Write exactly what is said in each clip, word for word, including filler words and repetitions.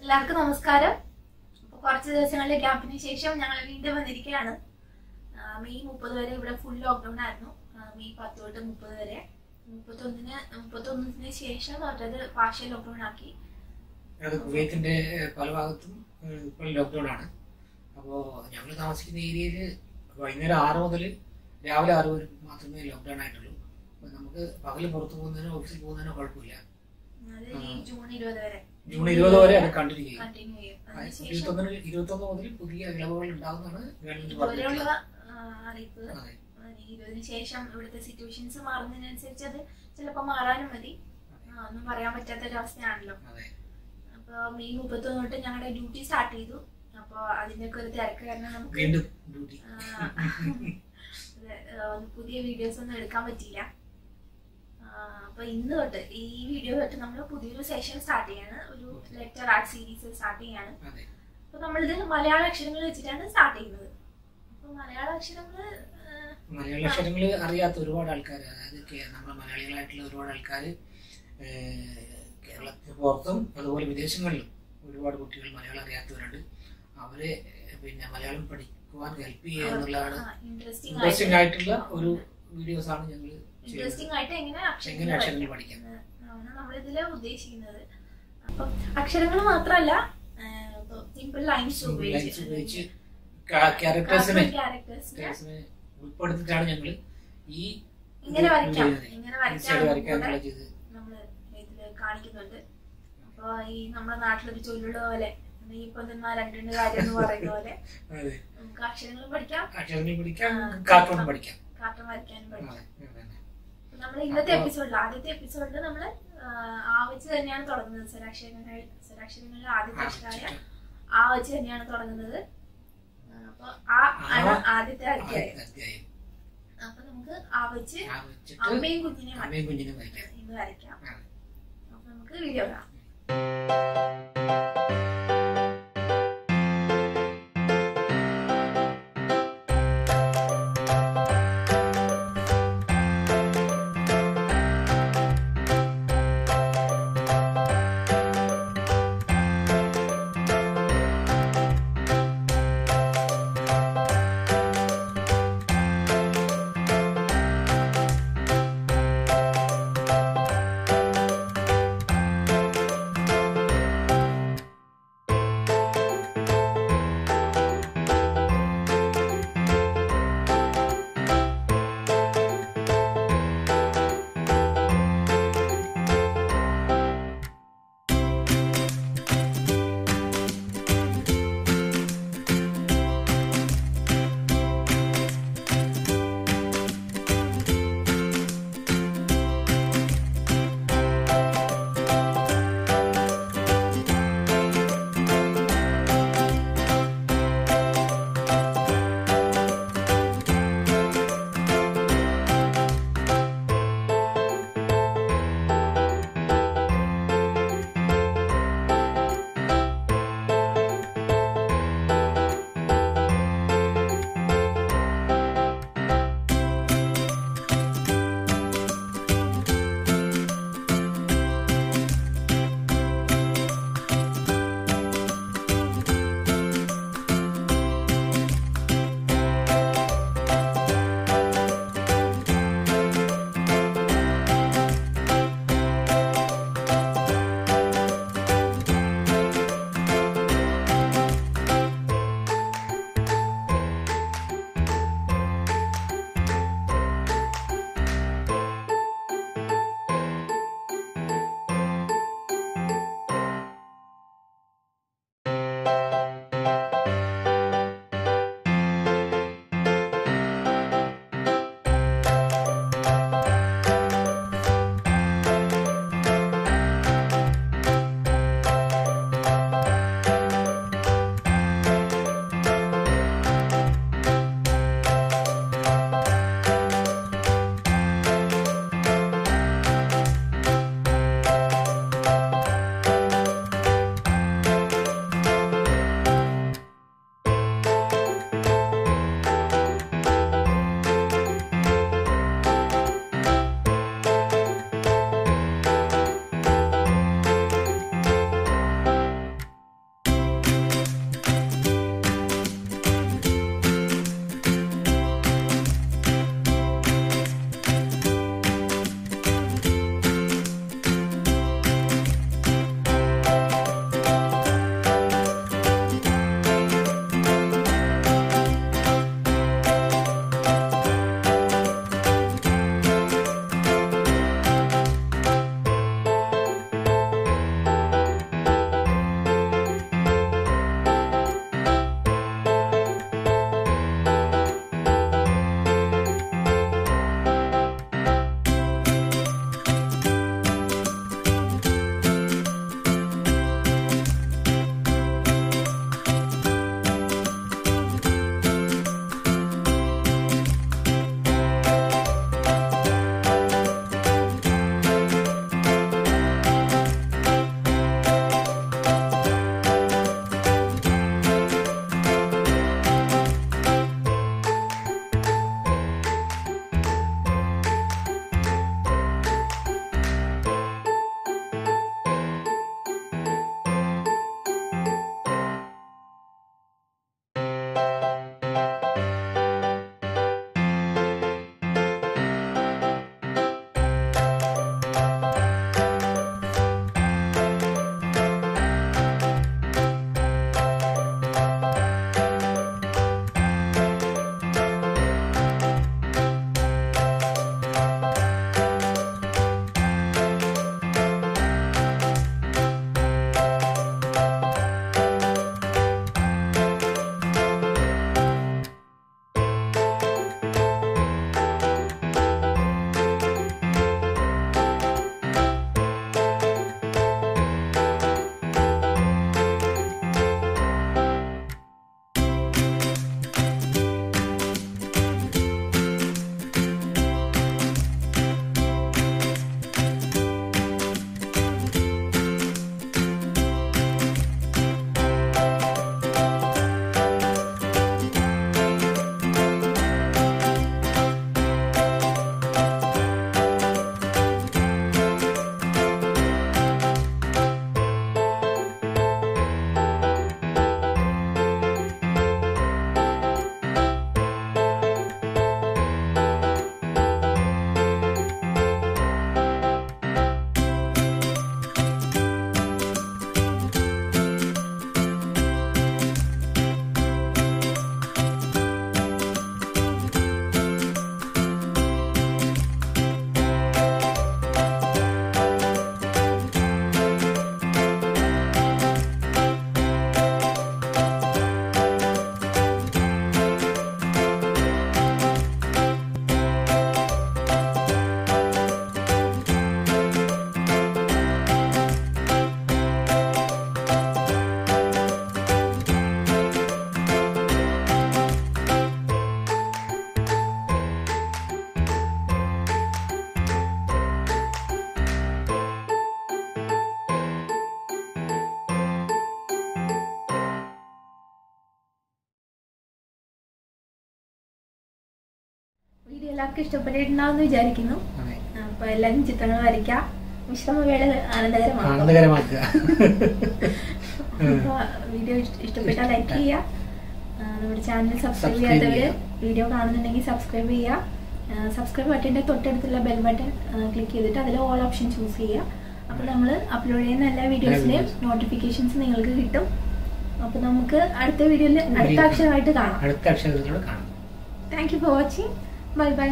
എല്ലാവർക്കും നമസ്കാരം. അപ്പോൾ കുറച്ച് ദിവസങ്ങളുടെ ഗ്യാപ്പിന് ശേഷം ഞങ്ങൾ വീണ്ടും വന്നിരിക്കുകയാണ്. മെയ് മുപ്പത് വരെ ഇവിടെ ഫുൾ ലോക്ക്ഡൗൺ ആയിരുന്നു. മെയ് പത്ത് തൊട്ട് മുപ്പത് വരെ. മുപ്പത്തൊന്നിന് മുപ്പത്തൊന്നിന് ശേഷം അവരത് പാർഷ്യൽ ലോക്ക്ഡൗൺ ആക്കി. കുവൈത്തിന്റെ പല ഭാഗത്തും ഇപ്പോൾ ലോക്ക്ഡൗൺ ആണ്. അപ്പോൾ ഞങ്ങൾ താമസിക്കുന്ന ഏരിയയിൽ വൈകുന്നേരം ആറ് മുതൽ രാവിലെ ആറ് വരെ മാത്രമേ ലോക്ക്ഡൗൺ ആയിട്ടുള്ളൂ. അപ്പോൾ നമുക്ക് പകല് പുറത്ത് പോകുന്നതിനോ ഓഫീസിൽ പോകുന്നതിനോ കുഴപ്പമില്ല. ജൂൺ ഇരുപത് വരെ ജൂൺ ഇരുപത് വരെ അത് കണ്ടിന്യൂ ചെയ്യും. ഇരുപത്തൊന്ന് ഇരുപത്തൊന്ന് മുതൽ പുതിയ ഇളവുകൾ ഉണ്ടാകുന്നതാണ് ഗവൺമെന്റ് പറഞ്ഞിട്ടുള്ള അറിയിപ്പ്. ഇരുപതിന് ശേഷം ഇവിടുത്തെ സിറ്റുവേഷൻസ് മാറുന്നതിനനുസരിച്ച് അത് ചിലപ്പോൾ മാറാനും മതി. ഒന്നും പറയാൻ പറ്റാത്ത ഒരവസ്ഥയാണല്ലോ. അപ്പൊ മെയ് മുപ്പത്തൊന്ന് തൊട്ട് ഞങ്ങളുടെ ഡ്യൂട്ടി സ്റ്റാർട്ട് ചെയ്തു. അപ്പൊ അതിന്റെ ഒക്കെ ഒരു തിരക്ക് കാരണം നമുക്ക് പുതിയ വീഡിയോസ് ഒന്നും എടുക്കാൻ പറ്റിയില്ല. അപ്പൊ ഇന്ന് തൊട്ട് ഈ വീഡിയോ തൊട്ട് നമ്മൾ പുതിയൊരു സെഷൻ സ്റ്റാർട്ട് ചെയ്യാണ്. ഒരു ലെറ്റർ ആർട്ട് സീരീസ് സ്റ്റാർട്ട് ചെയ്യാണ്. അപ്പൊ നമ്മളിത് മലയാള അക്ഷരങ്ങൾ വെച്ചിട്ടാണ് സ്റ്റാർട്ട് ചെയ്യുന്നത്. അപ്പൊ മലയാള അക്ഷരങ്ങൾ മലയാള അക്ഷരങ്ങൾ അറിയാത്ത ഒരുപാട് ആൾക്കാർ, അതായത് നമ്മുടെ മലയാളികളായിട്ടുള്ള ഒരുപാട് ആൾക്കാർ കേരളത്തിന് പുറത്തും അതുപോലെ വിദേശങ്ങളിലും ഒരുപാട് കുട്ടികൾ മലയാളം അറിയാത്തവരുണ്ട്. അവരെ പിന്നെ മലയാളം പഠിക്കുവാൻ ഹെൽപ്പ് ചെയ്യുക എന്നുള്ളതാണ് ഇൻട്രസ്റ്റിംഗ് ആയിട്ടുള്ള ഒരു വീഡിയോസ് ആണ് ഞങ്ങൾ ഇൻട്രസ്റ്റിംഗ് ആയിട്ട് എങ്ങനെ എങ്ങനെ അക്ഷരങ്ങൾ പഠിക്കാം നമ്മളിതില് ഉദ്ദേശിക്കുന്നത്. അപ്പൊ അക്ഷരങ്ങൾ മാത്രമല്ല, സിമ്പിൾ ലൈൻസ് ഉപയോഗിച്ച് ക്യാരക്ടേഴ്സിനെ ഉൾപ്പെടുത്തിട്ടാണ് ഞങ്ങൾ ഈ ഇങ്ങനെ വരയ്ക്കാം ഇങ്ങനെ വരയ്ക്കാൻ നമ്മള് ഇതില് കാണിക്കുന്നുണ്ട്. അപ്പൊ ഈ നമ്മുടെ നാട്ടിലൊരു ചൊല്ലുള്ള പോലെ ഇപ്പൊ നിന്നാ രണ്ടിന്റെ കാര്യം എന്ന് പറയുന്ന പോലെ നമുക്ക് അക്ഷരങ്ങളും പഠിക്കാം, അക്ഷരങ്ങൾ പഠിക്കാം, കാർട്ടൂൺ പഠിക്കാം, കാർട്ടൂൺ വരയ്ക്കാനും പഠിക്കാം. നമ്മൾ ഇന്നത്തെ എപ്പിസോഡിൽ ആദ്യത്തെ എപ്പിസോഡിൽ നമ്മള് ആ വെച്ച് തന്നെയാണ് തുടങ്ങുന്നത്. സ്വരാക്ഷരങ്ങൾ സ്വരാക്ഷരങ്ങളിൽ ആദ്യത്തെ അക്ഷരമായ ആ വെച്ച് തന്നെയാണ് തുടങ്ങുന്നത്. അപ്പൊ ആ ആണ് ആദ്യത്തെ അധ്യായം. അപ്പൊ നമുക്ക് ആ വെച്ച് അമ്മയും കുഞ്ഞിനെയും ഇന്ന് വരയ്ക്കാം. അപ്പൊ നമുക്ക് വീഡിയോ കാണാം. എല്ലാവർക്കും ഇഷ്ടപ്പെട്ടിട്ടുണ്ടാവുമെന്ന് വിചാരിക്കുന്നു. അപ്പൊ എല്ലാവരും ചിത്രങ്ങൾ വരയ്ക്കാം, വിശ്രമവേള ആനന്ദകരമാക്കുക. അപ്പൊ വീഡിയോ ഇഷ്ടപ്പെട്ടാൽ ലൈക്ക് ചെയ്യുക. നമ്മുടെ ചാനൽ സബ്സ്ക്രൈബ് ചെയ്യാത്തവര് വീഡിയോ കാണുന്നുണ്ടെങ്കിൽ സബ്സ്ക്രൈബ് ചെയ്യുക. സബ്സ്ക്രൈബ് ബട്ടന്റെ തൊട്ടടുത്തുള്ള ബെൽ ബട്ടൺ ക്ലിക്ക് ചെയ്തിട്ട് അതിൽ ഓൾ ഓപ്ഷൻ ചൂസ് ചെയ്യുക. അപ്പൊ നമ്മൾ അപ്ലോഡ് ചെയ്യുന്ന എല്ലാ വീഡിയോസിന്റെയും നോട്ടിഫിക്കേഷൻസ് നിങ്ങൾക്ക് കിട്ടും. അപ്പൊ നമുക്ക് അടുത്ത വീഡിയോയിൽ അടുത്ത അക്ഷരമായിട്ട് കാണാം. അടുത്ത അക്ഷരത്തിലൂടെ കാണാം. Thank you for watching. Bye bye.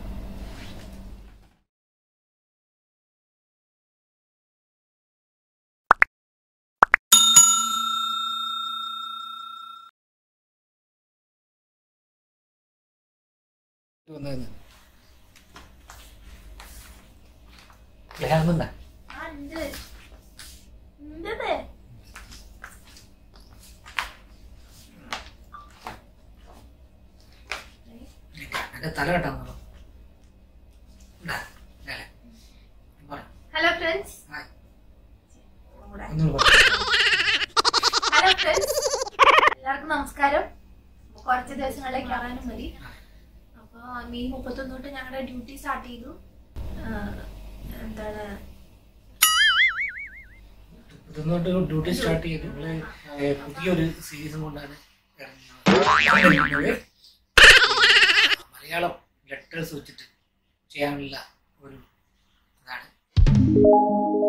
ലേഖാന്നുണ്ടാ തല കെട്ടാന്നോ? Hello friends. ഒന്നുകൂടെ ഹലോ ഫ്രണ്ട്സ്, എല്ലാവർക്കും നമസ്കാരം. കുറച്ച് ദിവസങ്ങളിലേക്ക് ആകാനും മതി. അപ്പൊ മെയ് മുപ്പത്തൊന്ന് തൊട്ട് ഞങ്ങളുടെ ഡ്യൂട്ടി സ്റ്റാർട്ട് ചെയ്തു. എന്താണ് ഡ്യൂട്ടി സ്റ്റാർട്ട് ചെയ്തു. പുതിയൊരു സീരീസും കൊണ്ടാണ് മലയാളം ലെറ്റേഴ്സ് വെച്ചിട്ട് ചെയ്യാനുള്ള ഒരു ഇതാണ്.